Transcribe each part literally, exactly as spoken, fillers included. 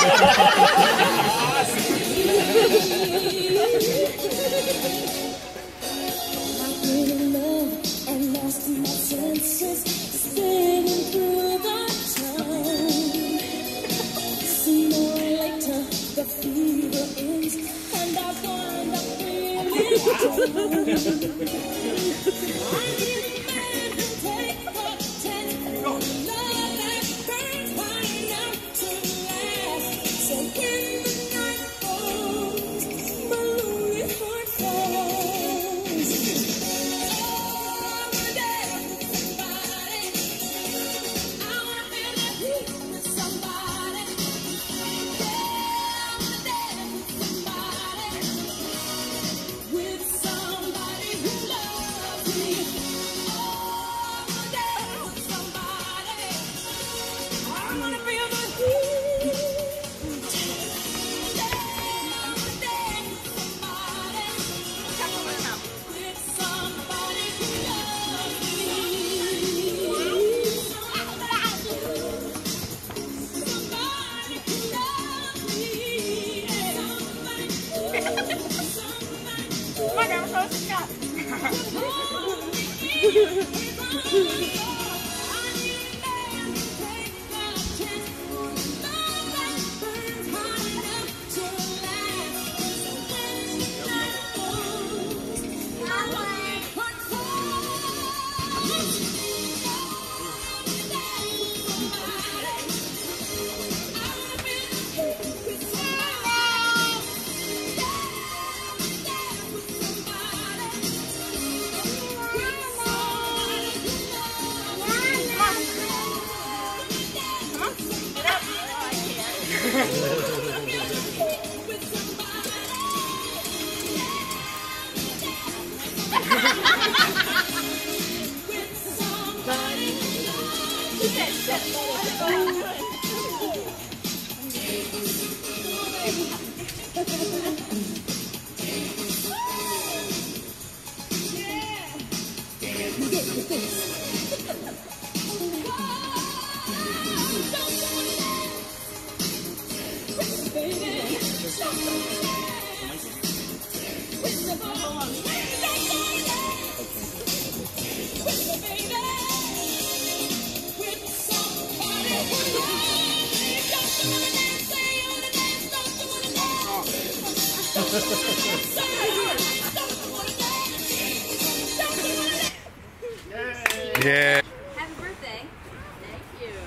Yeah. Happy birthday. Thank you.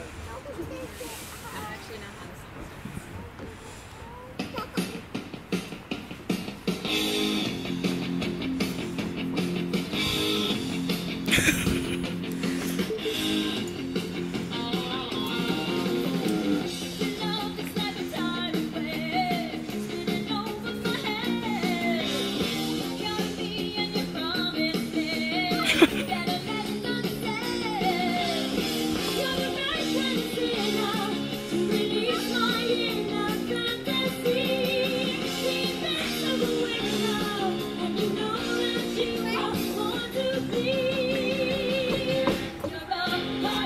I don't actually know how to You're a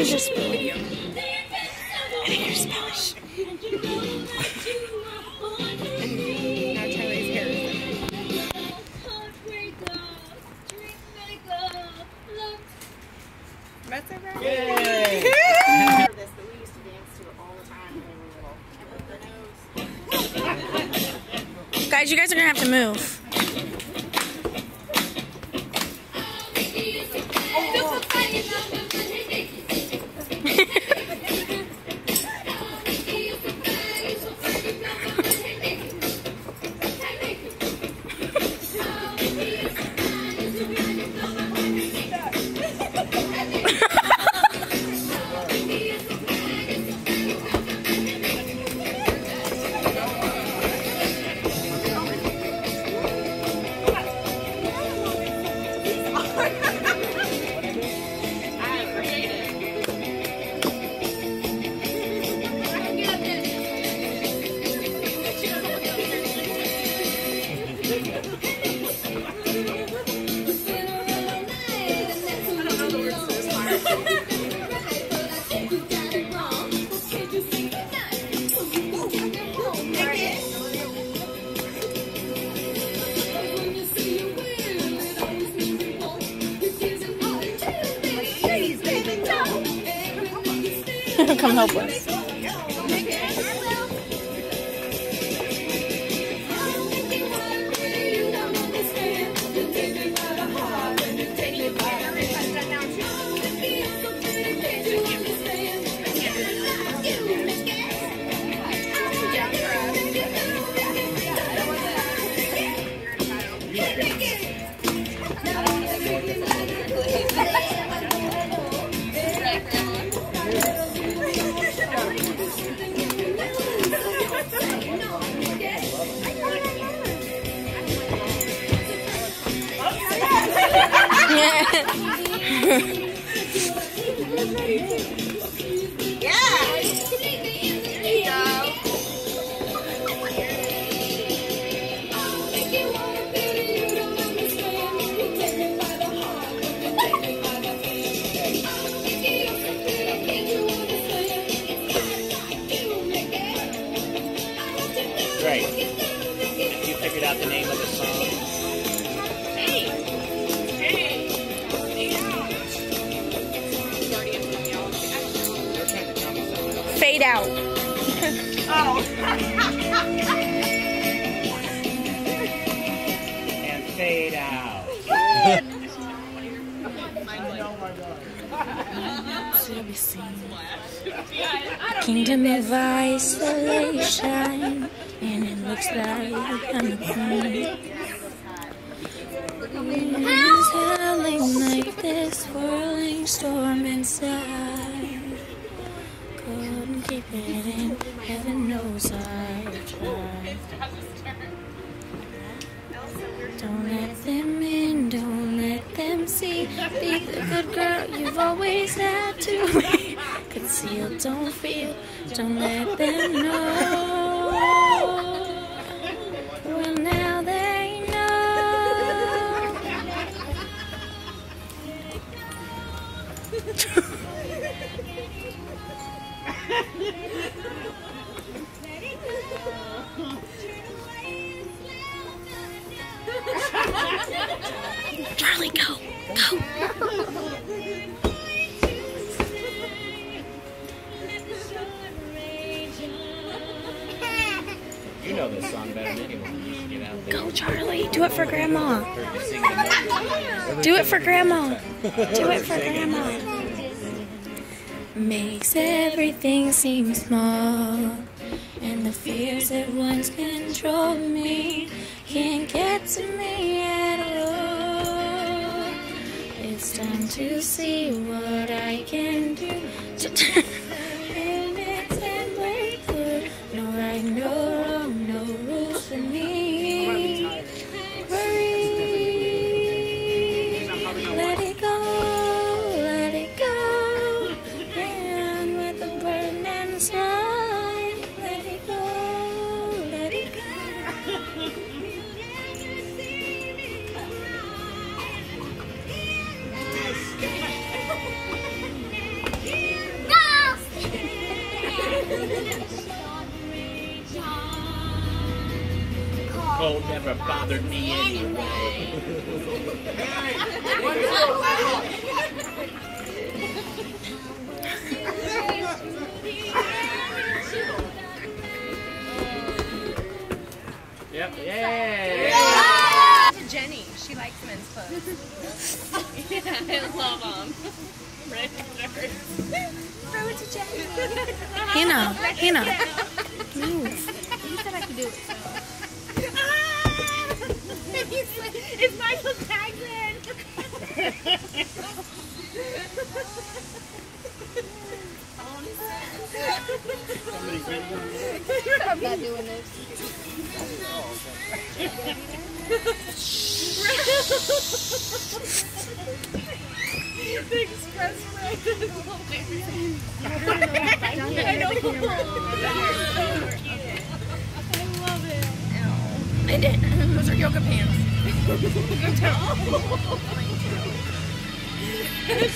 is just video. I think you're Spanish. Now Charlie's hair. That's it, right? Yay! This, but we used to dance to it all the time when we were little. Guys, you guys are gonna have to move. Come help us. Great. You figured out the name of the song? Hey! Hey! Fade out. Oh! And fade out. Kingdom of isolation, and it looks like I'm a queen. It's howling like this whirling storm inside. Couldn't keep it in, heaven knows I've tried. Don't let them in, don't let them see. Be the good girl you've always had to be. Conceal, don't feel, don't let them know. Well, now they know. Charlie, go, go. You know this song better than anyone. You should get out there. Go, Charlie. Do it for Grandma. Do it for Grandma. Do it for Grandma. Makes everything seem small, and the fears that once controlled me can't get to me at all. It's time to see what I can do to turn minutes and break through. No right, no wrong, no rules for me. Breathe, let it go, let it go. And with the burden and slide, let it go, let it go. never bothered me anyway. Yep. Yay! To Jenny, she likes men's clothes. Yeah, I love them. Red shirts. Throw it to Jenny. Hannah, Hannah, move. You said I could do it. So. It's Michael Jackson. I'm not doing this. The express ride is hilarious. I know. I love it. Ow. I did. Those are yoga pants. It's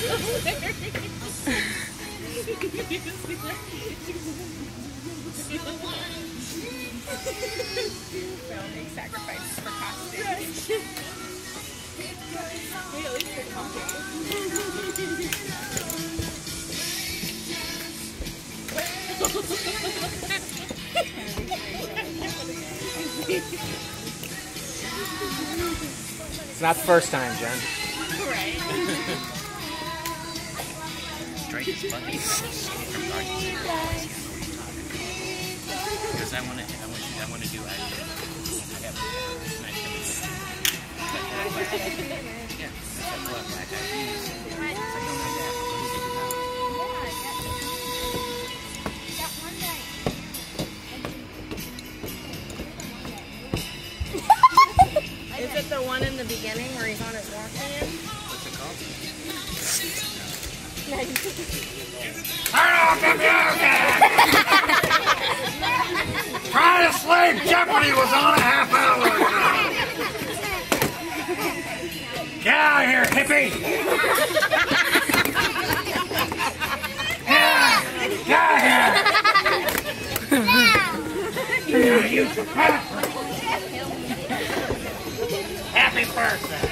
filming sacrifices for costumes. Wait, at least they're comfortable. It's not the first time, Jen. Right. Strike is funny. Because I want to, I want to, I want to do. I, I have nice things. Yeah, that's like black eyed peas. It's like, oh my God. Is it the one in the beginning where he's on his Walkman? What's it called? Turn off the music! Try to sleep! Jeopardy was on a half hour ago! Get out of here, hippie! Yeah! Get out of here! Yeah, you happy birthday!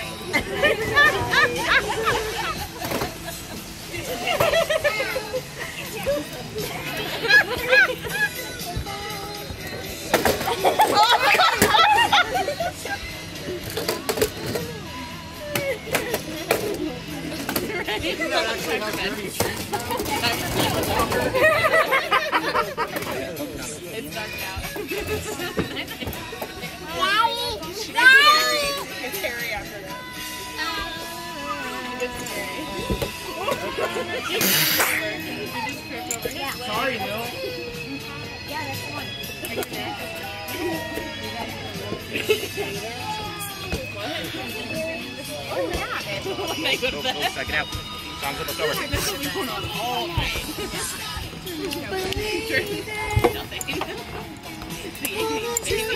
It's dark out. It's Harry after that. It's scary. Sorry, Bill. Yeah, that's the one. Oh, yeah. They go to Go, bed. go, check it out. Song's almost over. This will be going on all night. Nothing. The eighties baby.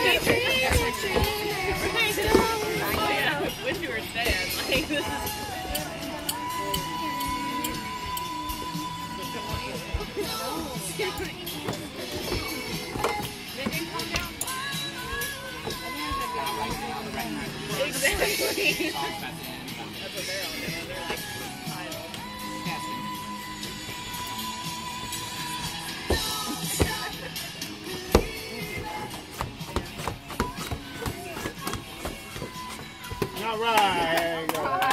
Oh yeah, wish you were staying. Like this is. Exactly. That's what they're all doing. They're like idle. All right.